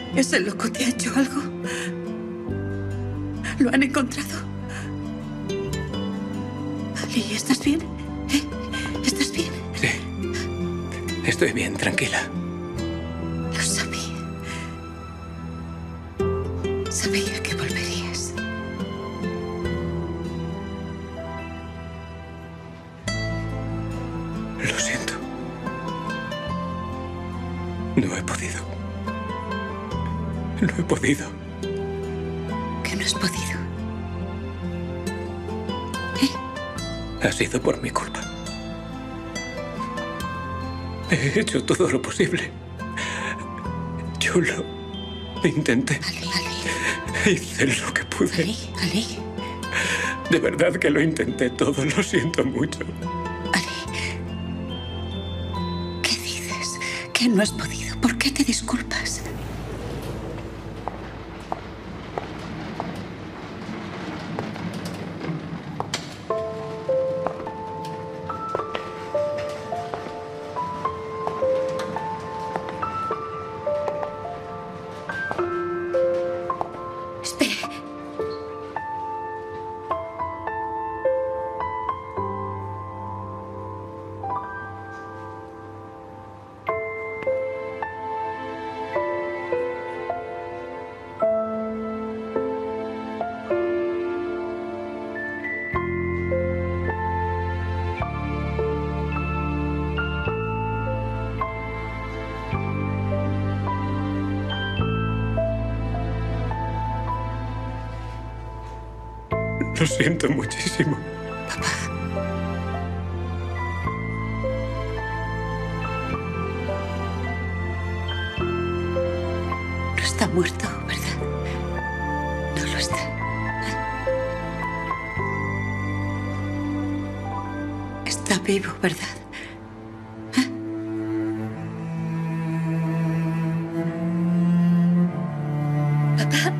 ¿Ese loco te ha hecho algo? ¿Lo han encontrado? Ali, ¿estás bien? ¿Eh? ¿Estás bien? Sí. Estoy bien, tranquila. Lo sabía. Sabía que volverías. Lo siento. No he podido. No he podido. ¿Que no has podido? Ha sido por mi culpa. He hecho todo lo posible. Yo lo intenté. Ali. Hice lo que pude. Ali. De verdad que lo intenté todo. Lo siento mucho. Ali. ¿Qué dices? Que no has podido. ¿Por qué te disculpas? Lo siento muchísimo. Papá. No está muerto, ¿verdad? No lo está. Está vivo, ¿verdad? Papá.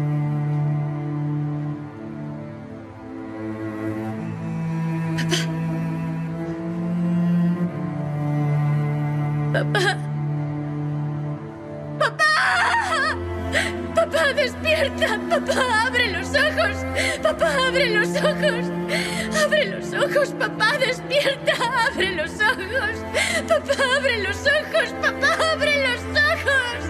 Papá. ¡Papá! ¡Papá, despierta! ¡Papá, abre los ojos! ¡Papá, abre los ojos! ¡Abre los ojos! ¡Papá, despierta! ¡Abre los ojos! ¡Papá, abre los ojos! ¡Papá, abre los ojos!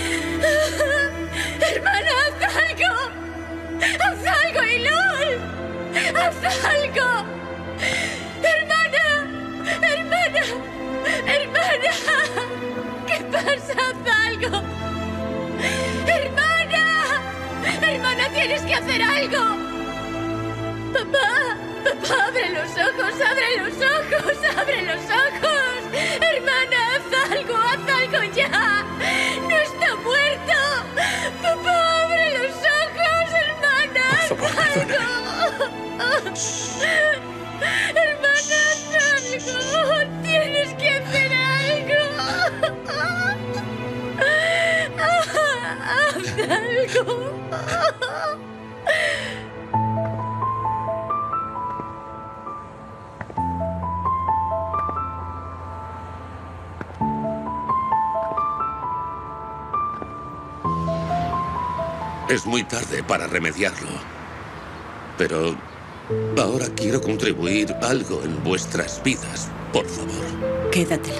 ¡Hermana, haz algo! ¡Haz algo, Ilul! ¡Haz algo! ¡Hermana! ¡Hermana! ¡Hermana! ¿Qué pasa? ¡Haz algo! ¡Hermana! ¡Hermana, tienes que hacer algo! ¡Papá! ¡Papá, abre los ojos! ¡Abre los ojos! ¡Abre los ojos! ¡Hermana, haz algo ya! ¡No está muerto! ¡Papá, abre los ojos! ¡Hermana, haz algo! ¡Hermana, haz algo! ¡Tienes que hacer algo! ¡Haz algo! Es muy tarde para remediarlo. Pero ahora quiero contribuir algo en vuestras vidas, por favor. Quédatelo.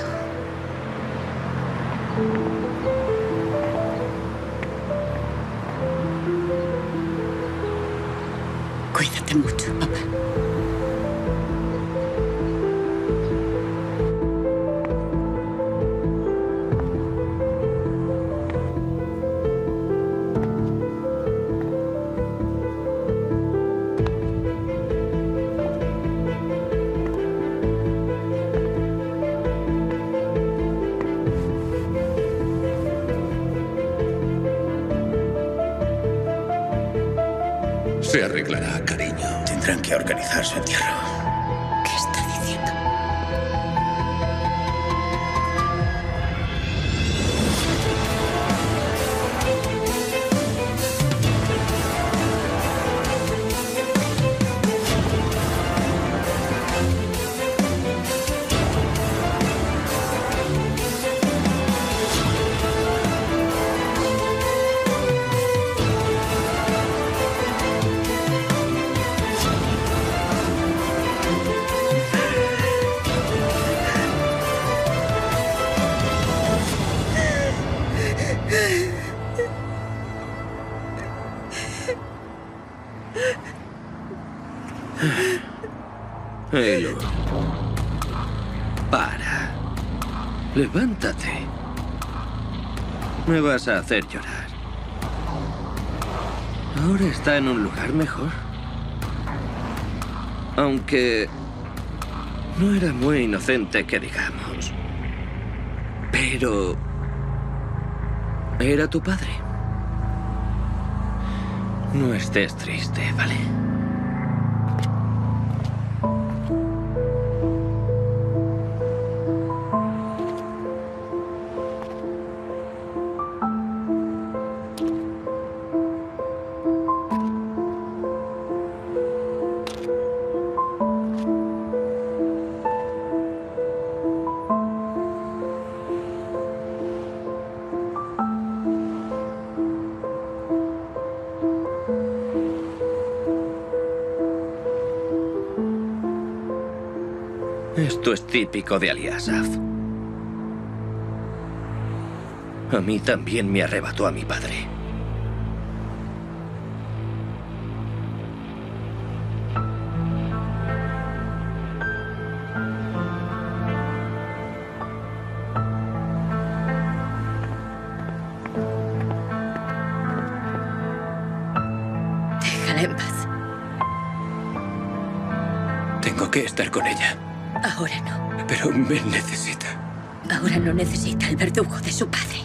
Cuídate mucho, papá. Se arreglará, cariño. Tendrán que organizar su entierro. ¿Qué está diciendo? Elo. Para. Levántate. Me vas a hacer llorar. Ahora está en un lugar mejor. Aunque no era muy inocente, que digamos. Pero era tu padre. No estés triste, ¿vale? Esto es típico de Ali Asaf. A mí también me arrebató a mi padre. Déjala en paz. Tengo que estar con ella. Ahora no. Pero me necesita. Ahora no necesita el verdugo de su padre.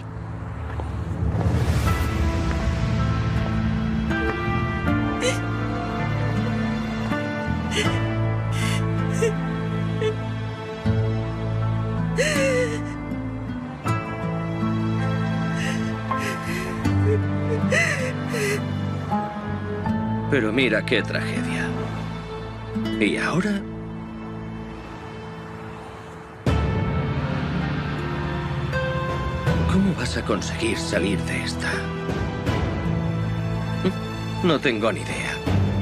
Pero mira qué tragedia. ¿Y ahora? ¿Cómo vas a conseguir salir de esta? No tengo ni idea.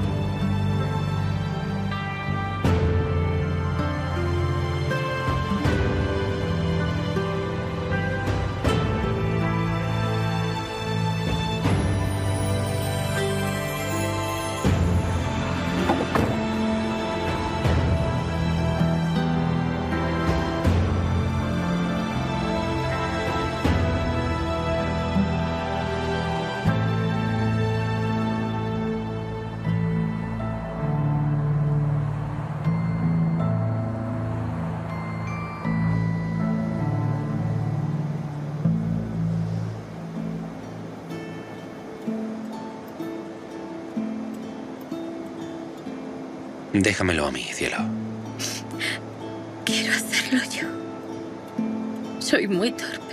Déjamelo a mí, cielo. Quiero hacerlo yo. Soy muy torpe.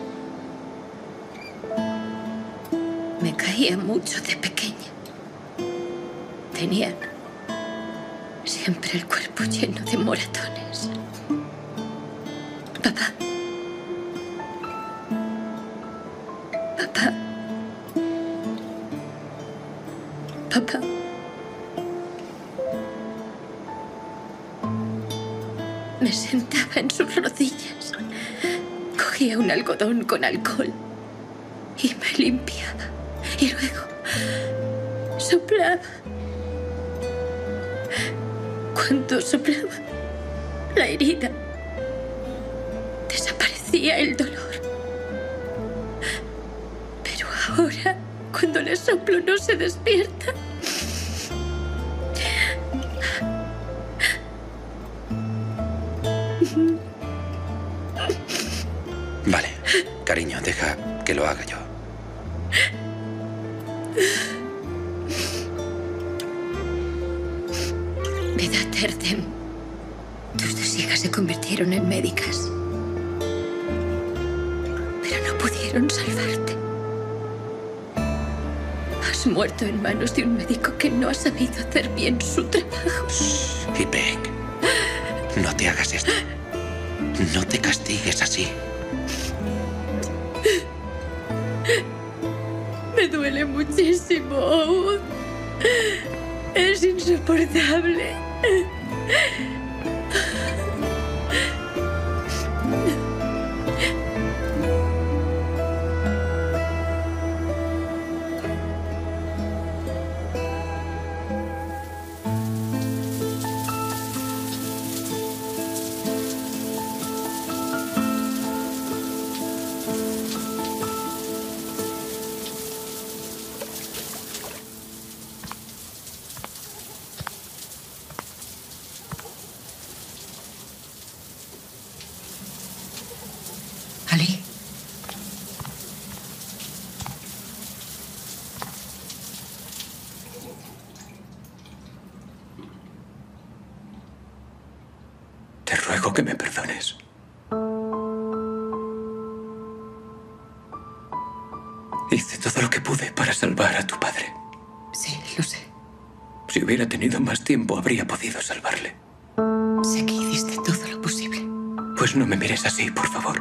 Me caía mucho de pequeña. Tenía siempre el cuerpo lleno de moratones. Papá. Papá. Papá. Me sentaba en sus rodillas, cogía un algodón con alcohol y me limpiaba. Y luego soplaba. Cuando soplaba, la herida desaparecía el dolor. Pero ahora, cuando le soplo, no se despierta. Vale, cariño, deja que lo haga yo. Vedat Erdem, tus dos hijas se convirtieron en médicas, pero no pudieron salvarte. Has muerto en manos de un médico que no ha sabido hacer bien su trabajo. Ipek, no te hagas esto. No te castigues así. Me duele muchísimo, Oud. Es insoportable. que me perdones. Hice todo lo que pude para salvar a tu padre. Sí, lo sé. Si hubiera tenido más tiempo, habría podido salvarle. Sé que hiciste todo lo posible. Pues no me mires así, por favor.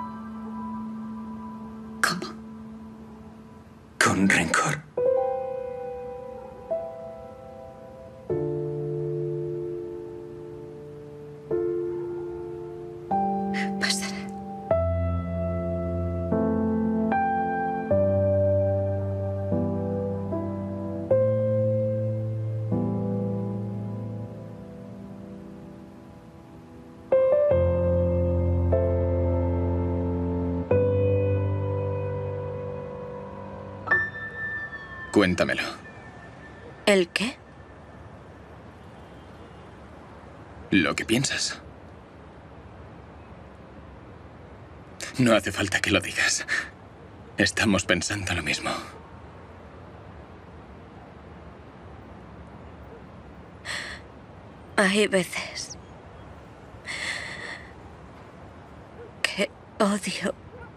¿Cómo? Con rencor. Pasará. Cuéntamelo. ¿El qué? Lo que piensas. No hace falta que lo digas. Estamos pensando lo mismo. Hay veces que odio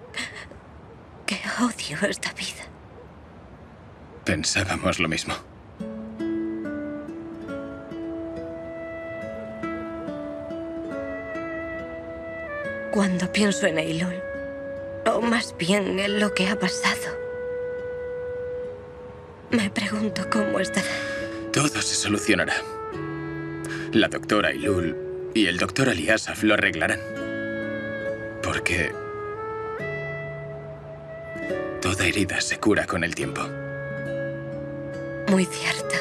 esta vida. Pensábamos lo mismo. Cuando pienso en Eilul, o más bien en lo que ha pasado, me pregunto cómo estará. Todo se solucionará. La doctora Eilul y el doctor Aliasaf lo arreglarán. Porque toda herida se cura con el tiempo. Muy cierto.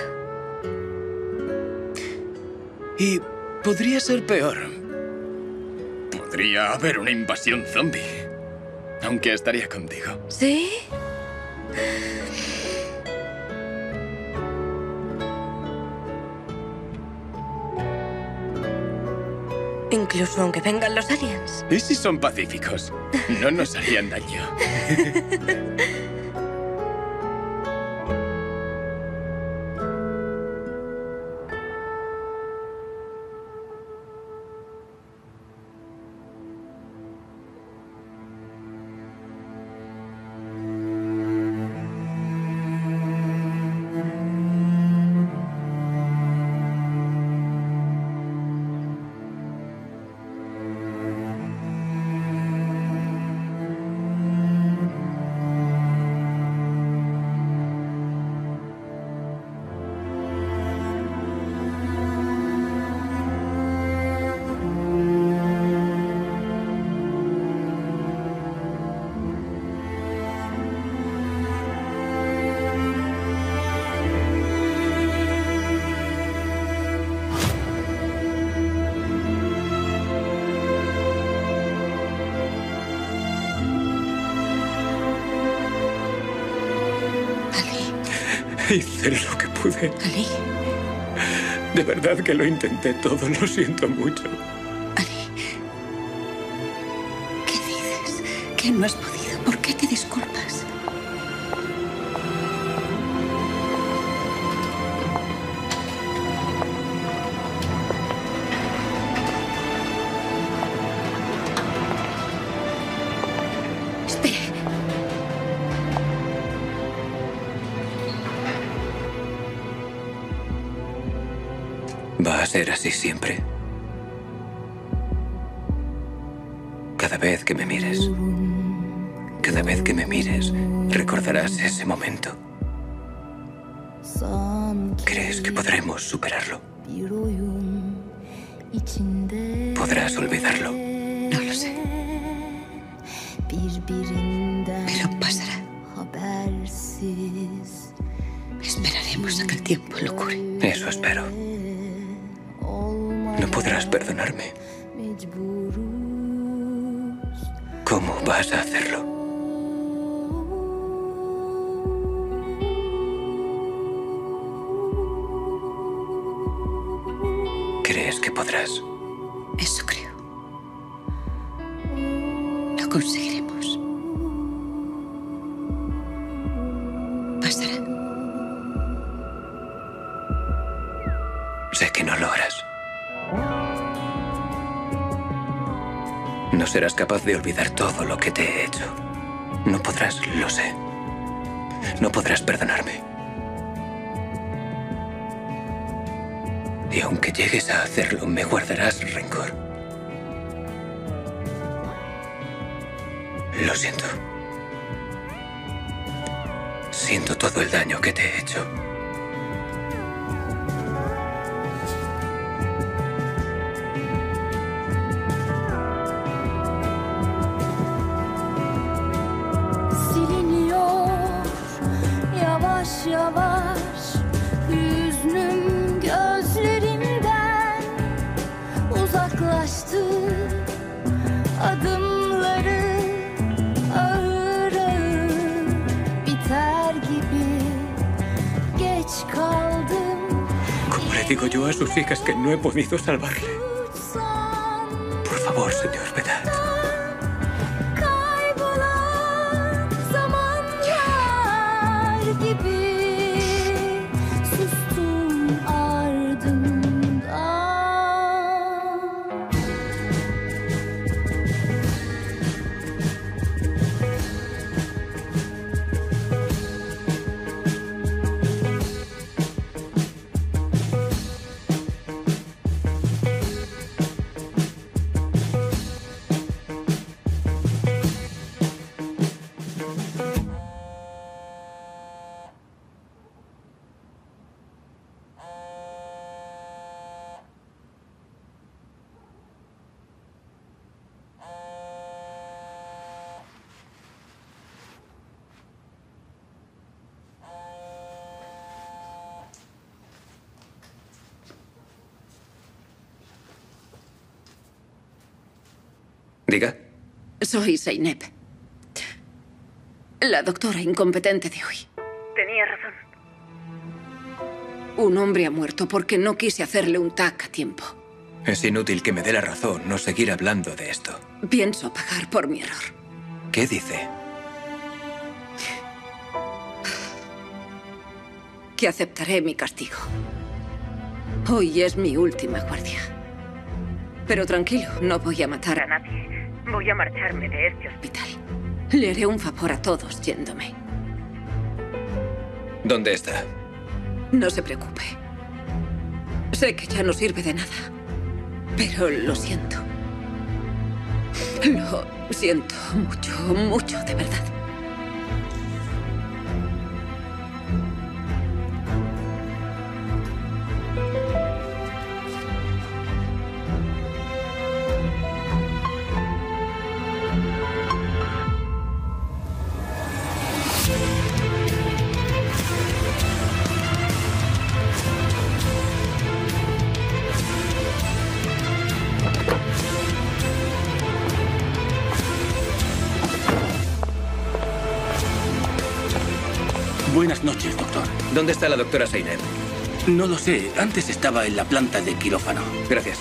Y podría ser peor. Podría haber una invasión zombie. Aunque estaría contigo. ¿Sí? Incluso aunque vengan los aliens. ¿Y si son pacíficos? No nos harían daño. Hice lo que pude. Ali, De verdad que lo intenté todo. Lo siento mucho. Ali. ¿Qué dices? ¿Que no has podido? ¿Por qué te disculpas? Espera. Va a ser así siempre. Cada vez que me mires, recordarás ese momento. ¿Crees que podremos superarlo? ¿Podrás olvidarlo? No lo sé. Pero pasará. Esperaremos a que el tiempo lo cure. Eso espero. No podrás perdonarme. ¿Cómo vas a hacerlo? ¿Crees que podrás? Eso creo. Lo conseguiremos. Pasará. Sé que no lo harás. No serás capaz de olvidar todo lo que te he hecho. No podrás, lo sé. No podrás perdonarme. Y aunque llegues a hacerlo, me guardarás rencor. Lo siento. Siento todo el daño que te he hecho. Siliniyor yavaş yavaş hüznüm gözlerimden uzaklaştı adımları ağır ağır biter gibi geç kaldım. ¿Cómo le digo yo a sus hijas que no he podido salvarle? Uçsam Por favor, señor Vedant. kaybolan zamanlar gibi sustum ardından. Diga. Soy Zeynep. La doctora incompetente de hoy. Tenía razón. Un hombre ha muerto porque no quise hacerle un TAC a tiempo. Es inútil que me dé la razón no seguir hablando de esto. Pienso pagar por mi error. ¿Qué dice? Que aceptaré mi castigo. Hoy es mi última guardia. Pero tranquilo, no voy a matar a nadie. Voy a marcharme de este hospital. Le haré un favor a todos yéndome. ¿Dónde está? No se preocupe. Sé que ya no sirve de nada. Pero lo siento. Lo siento mucho, mucho, de verdad. Buenas noches, doctor. ¿Dónde está la doctora Zeynep? No lo sé. Antes estaba en la planta de quirófano. Gracias.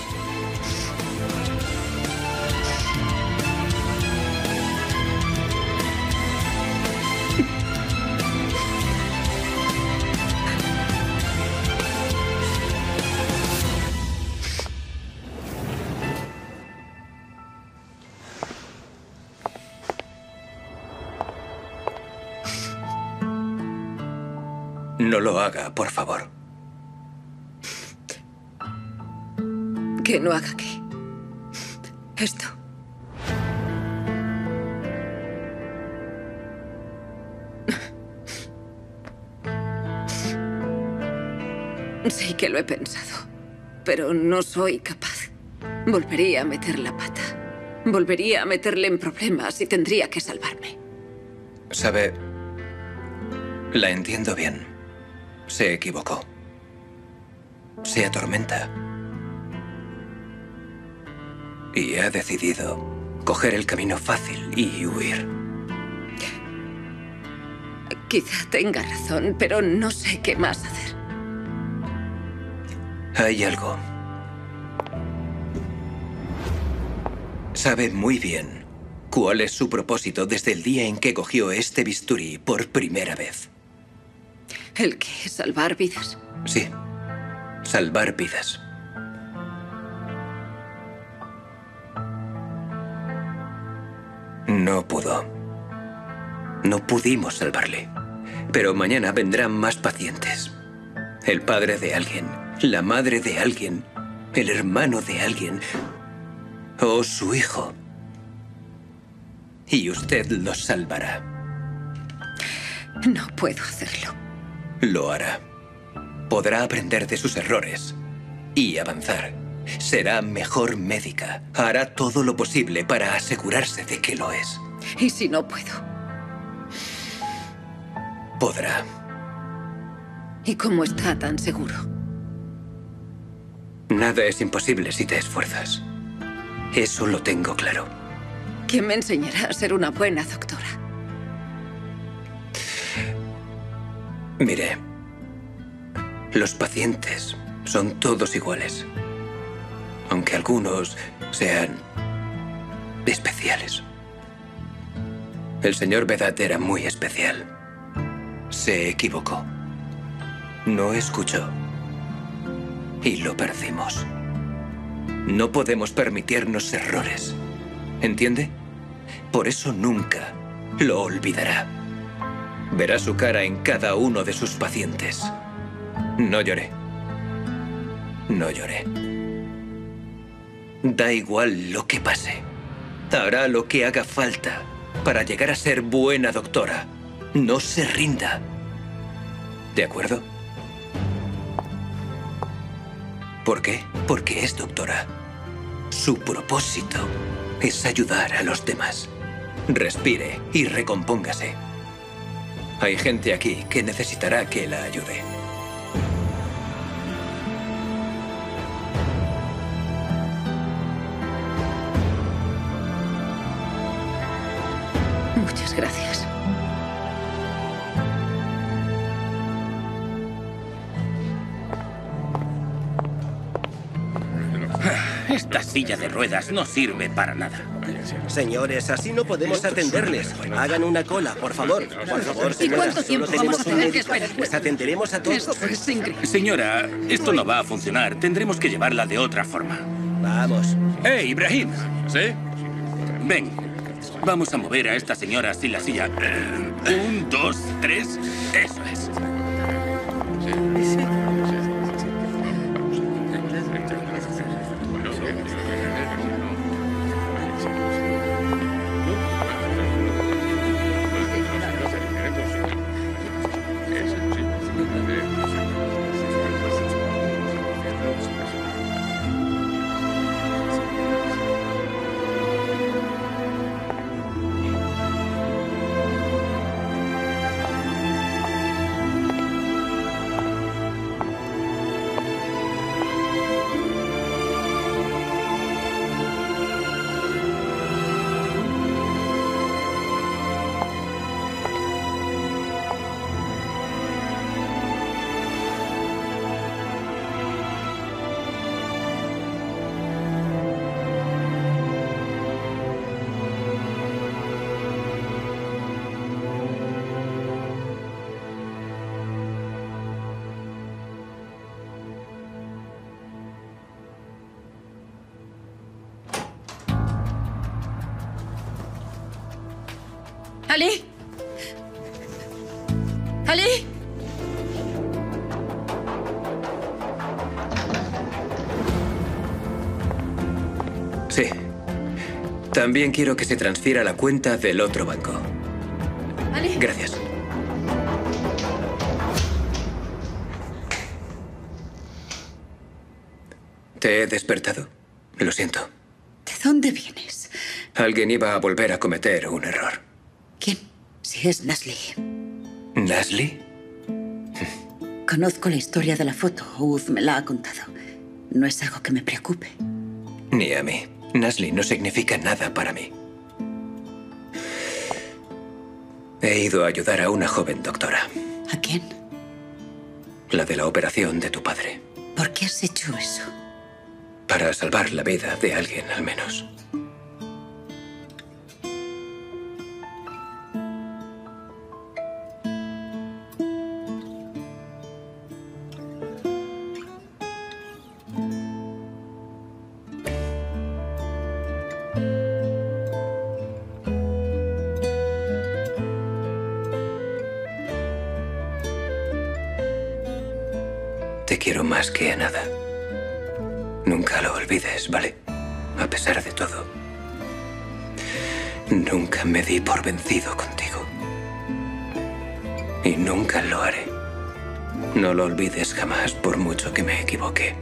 No lo haga, por favor. Que no haga qué. Esto. Sí que lo he pensado, pero no soy capaz. Volvería a meter la pata. Volvería a meterle en problemas y tendría que salvarme. Sabe, la entiendo bien. Se equivocó. Se atormenta. Y ha decidido coger el camino fácil y huir. Quizá tenga razón, pero no sé qué más hacer. Hay algo. Sabe muy bien cuál es su propósito desde el día en que cogió este bisturí por primera vez. ¿El qué? ¿Salvar vidas? Sí. Salvar vidas. No pudo. No pudimos salvarle. Pero mañana vendrán más pacientes. El padre de alguien, la madre de alguien, el hermano de alguien o su hijo. Y usted los salvará. No puedo hacerlo. Lo hará. Podrá aprender de sus errores y avanzar. Será mejor médica. Hará todo lo posible para asegurarse de que lo es. ¿Y si no puedo? Podrá. ¿Y cómo está tan seguro? Nada es imposible si te esfuerzas. Eso lo tengo claro. ¿Quién me enseñará a ser una buena doctora? Mire, los pacientes son todos iguales. Aunque algunos sean especiales. El señor Vedat era muy especial. Se equivocó. No escuchó. Y lo perdimos. No podemos permitirnos errores. ¿Entiende? Por eso nunca lo olvidará. Verá su cara en cada uno de sus pacientes. No lloré. No lloré. Da igual lo que pase. Hará lo que haga falta para llegar a ser buena doctora. No se rinda. ¿De acuerdo? ¿Por qué? Porque es doctora. Su propósito es ayudar a los demás. Respire y recompóngase. Hay gente aquí que necesitará que la ayude. Muchas gracias. Esta silla de ruedas no sirve para nada. Señores, así no podemos atenderles. Hagan una cola, por favor. Por favor, ¿Y señora. cuánto tiempo Solo vamos a tenemos un tener que médico. esperar? Les atenderemos a todos. Esto es increíble. Señora, esto no va a funcionar. Tendremos que llevarla de otra forma. Vamos. ¡Hey, Ibrahim! ¿Sí? Ven. Vamos a mover a esta señora sin la silla. 1, 2, 3. Eso es. ¡Ali! ¡Ali! Sí. También quiero que se transfiera a la cuenta del otro banco. ¡Ali! Gracias. ¿Te he despertado? Lo siento. ¿De dónde vienes? Alguien iba a volver a cometer un error. ¿Quién? Si es Nasli. ¿Nasli? Conozco la historia de la foto. Uz me la ha contado. No es algo que me preocupe. Ni a mí. Nasli no significa nada para mí. He ido a ayudar a una joven doctora. ¿A quién? La de la operación de tu padre. ¿Por qué has hecho eso? Para salvar la vida de alguien, al menos. Te quiero más que a nada. Nunca lo olvides, ¿vale? A pesar de todo. Nunca me di por vencido contigo. Y nunca lo haré. No lo olvides jamás, por mucho que me equivoque.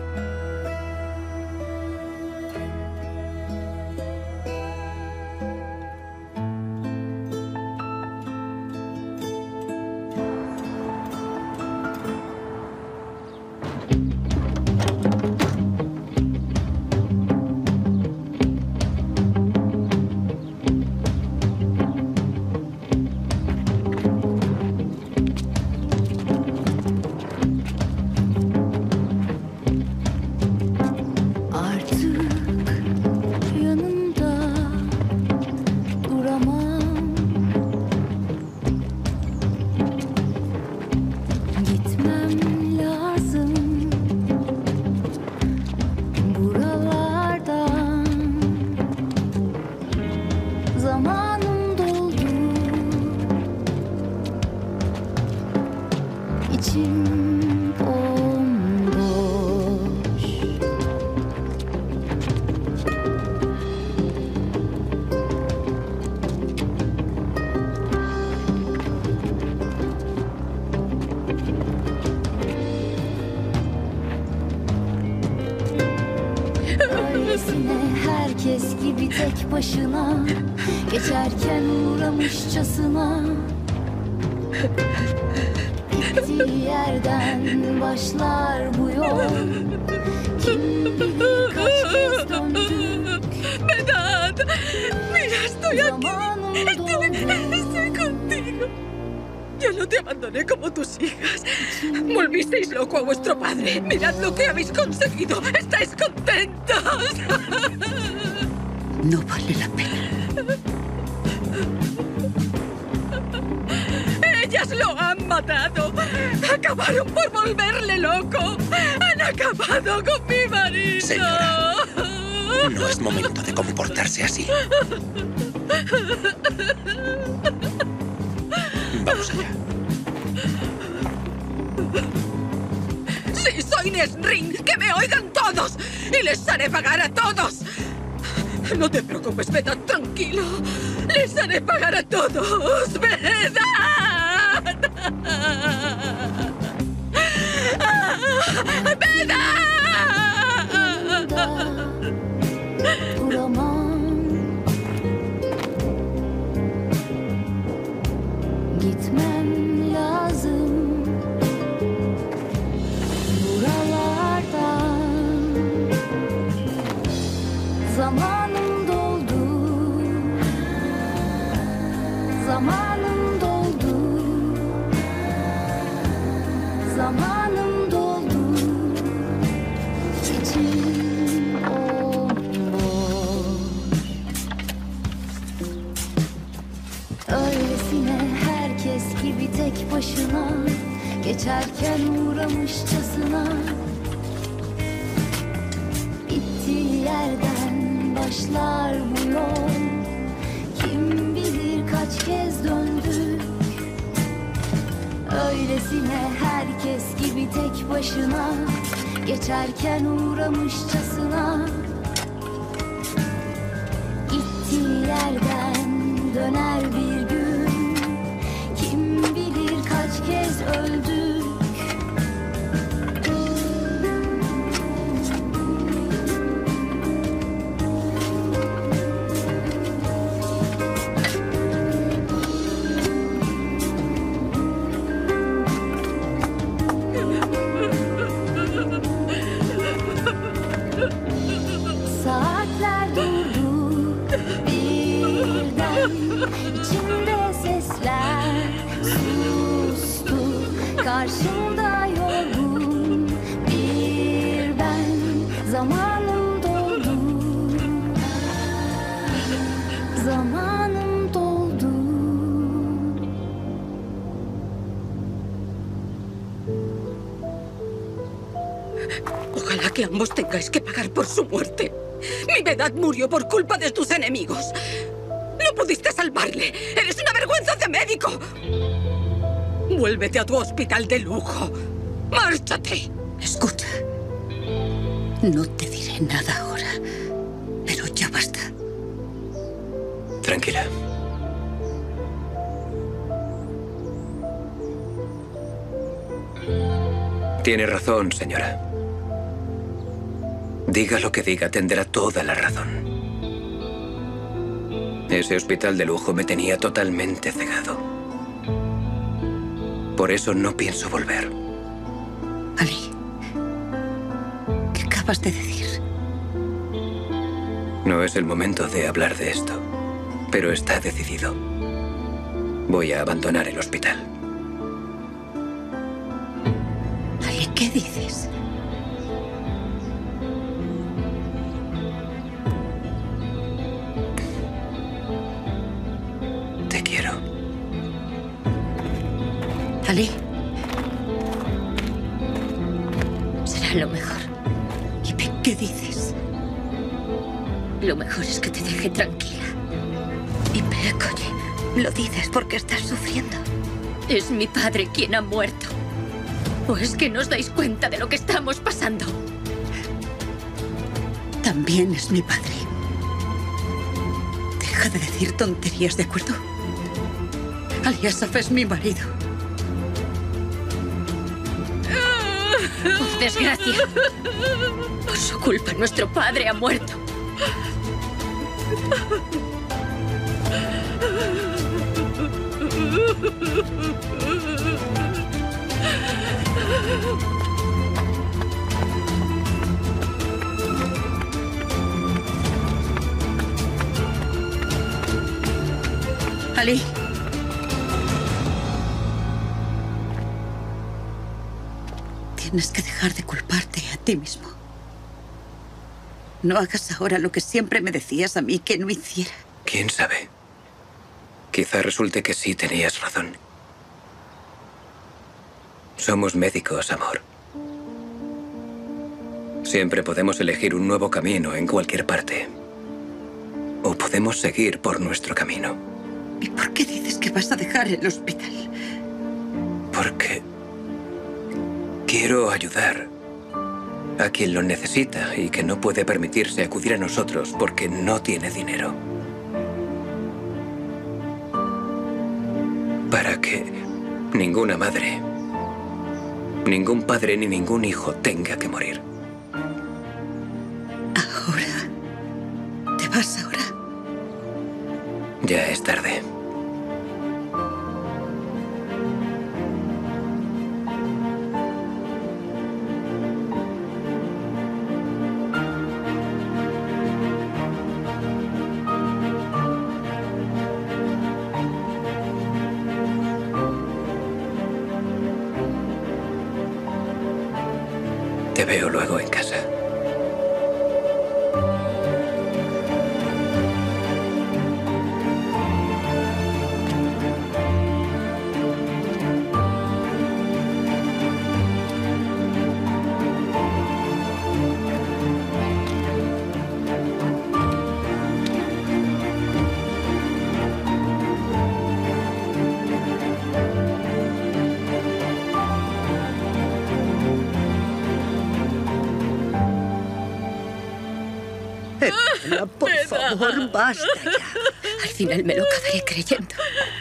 Herkes gibi tek başına geçerken uğramışçasına gittiği yerden başlar bu yol. Kim bilir kaç kez döndük. Vedat, mira, estoy aquí. Estoy contigo. Yo no te abandoné como tus hijas. Volvisteis loco a vuestro padre. Mirad lo que habéis conseguido. ¿Estáis contentos? No vale la pena. Ellas lo han matado. Acabaron por volverle loco. Han acabado con mi marido. Señora, no es momento de comportarse así. Vamos allá. Si soy Nesrin, que me oigan todos y les haré pagar a todos. No te preocupes, Vedat, tranquilo. Les haré pagar a todos, Vedat. Gitmem lazım buralardan. Zamanım doldu. Zamanım doldu. Zamanım doldu. İçim bomboş. Öylesine herkes gibi tek başına geçerken uğramışçasına gittiği yerden başlar bu yol. Kim bilir kaç kez döndük. Öylesine herkes gibi tek başına geçerken uğramışçasına gittiği yerden döner bir gün. Kim bilir kaç kez öldük. Saatler durdu birden. İçimde sesler sustu. Karşımda yorgun bir ben. Zamanım doldu. Zamanım doldu. Ojalá que ambos tengáis que pagar por su muerte. Mi Vedat murió por culpa de tus enemigos. No pudiste salvarle. Eres una vergüenza de médico. Vuélvete a tu hospital de lujo. Márchate. Escucha. No te diré nada ahora, pero ya basta. Tranquila. Tiene razón, señora. Diga lo que diga, tendrá toda la razón. Ese hospital de lujo me tenía totalmente cegado. Por eso no pienso volver. Ali, ¿qué acabas de decir? No es el momento de hablar de esto, pero está decidido. Voy a abandonar el hospital. Ali, ¿qué dices? Te quiero. Ali. Será lo mejor. Ipe, ¿qué dices? Lo mejor es que te deje tranquila. Ipe, oye, lo dices porque estás sufriendo. Es mi padre quien ha muerto. ¿O es que no os dais cuenta de lo que estamos pasando? También es mi padre. Deja de decir tonterías, ¿de acuerdo? Ali Asaf es mi marido. Por desgracia. Por su culpa, nuestro padre ha muerto. Ali. Tienes que dejar de culparte a ti mismo. No hagas ahora lo que siempre me decías a mí que no hiciera. ¿Quién sabe? Quizá resulte que sí tenías razón. Somos médicos, amor. Siempre podemos elegir un nuevo camino en cualquier parte. O podemos seguir por nuestro camino. ¿Y por qué dices que vas a dejar el hospital? Porque quiero ayudar a quien lo necesita y que no puede permitirse acudir a nosotros porque no tiene dinero. Para que ninguna madre, ningún padre ni ningún hijo tenga que morir. ¿Ahora? ¿Te vas ahora? Ya es tarde. Te veo luego en casa. Hermana, por favor, basta ya. Al final me lo acabaré creyendo.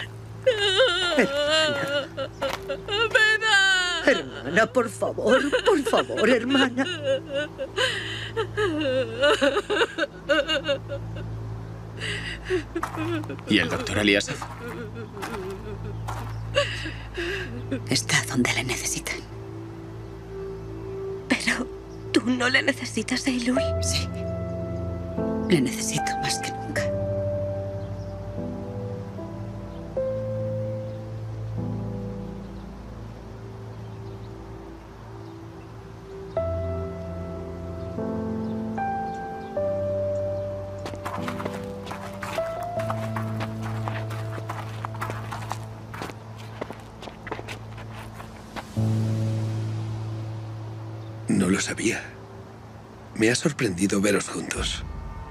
Hermana, por favor, hermana. ¿Y el doctor Ali Asaf? Está donde le necesitan. Pero tú no le necesitas a Eilul. Sí. Le necesito más que nunca. No lo sabía. Me ha sorprendido veros juntos.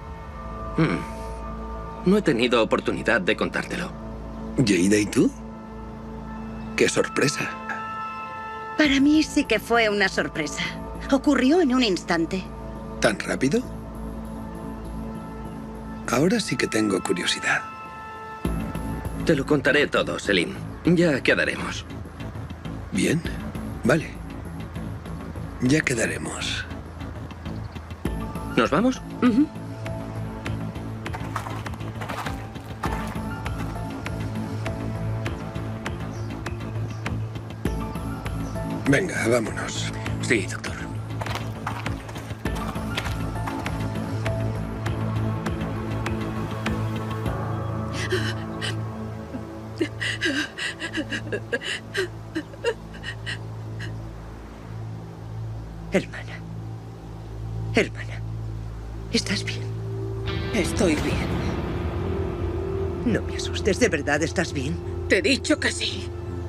No he tenido oportunidad de contártelo. Yeida, ¿y tú? ¡Qué sorpresa! Para mí sí que fue una sorpresa. Ocurrió en un instante. ¿Tan rápido? Ahora sí que tengo curiosidad. Te lo contaré todo, Selim. Ya quedaremos. Bien, vale. Ya quedaremos. ¿Nos vamos? Venga, vámonos. Sí, doctor. Hermana. Hermana. ¿Estás bien? Estoy bien. No me asustes, ¿de verdad estás bien? Te he dicho que sí.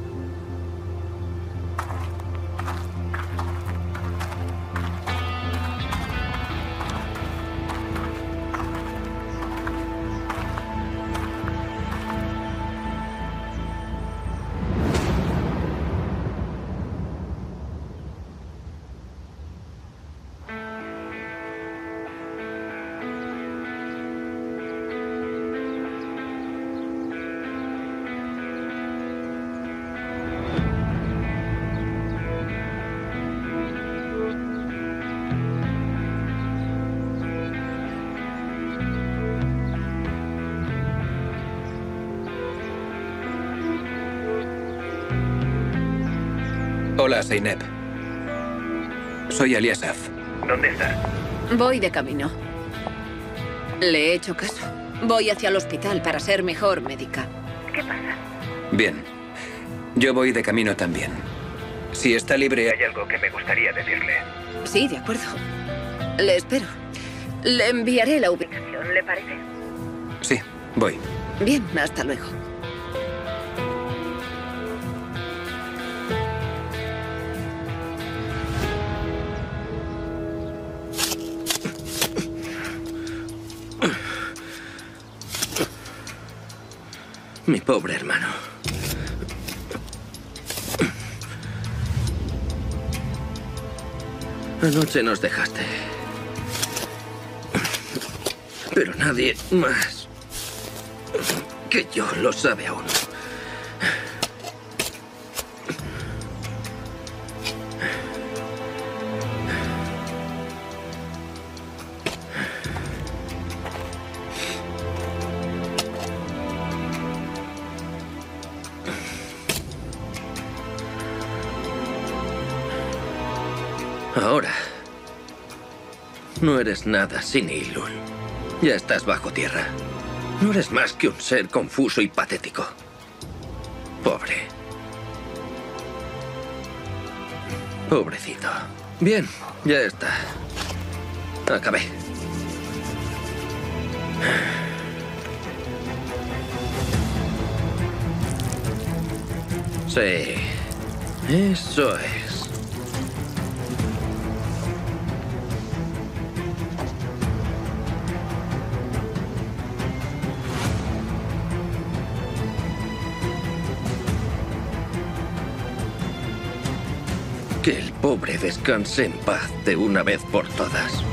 Hola, Zeynep. Soy Ali Asaf. ¿Dónde estás? Voy de camino. Le he hecho caso. Voy hacia el hospital para ser mejor médica. ¿Qué pasa? Bien. Yo voy de camino también. Si está libre... Hay algo que me gustaría decirle. Sí, de acuerdo. Le espero. Le enviaré la ubicación, ¿le parece? Sí, voy. Bien, hasta luego. Mi pobre hermano. Anoche nos dejaste. Pero nadie más que yo lo sabe aún. Ahora, no eres nada sin Ilul. Ya estás bajo tierra. No eres más que un ser confuso y patético. Pobre. Pobrecito. Bien, ya está. Acabé. Sí, eso es. Que el pobre descanse en paz de una vez por todas.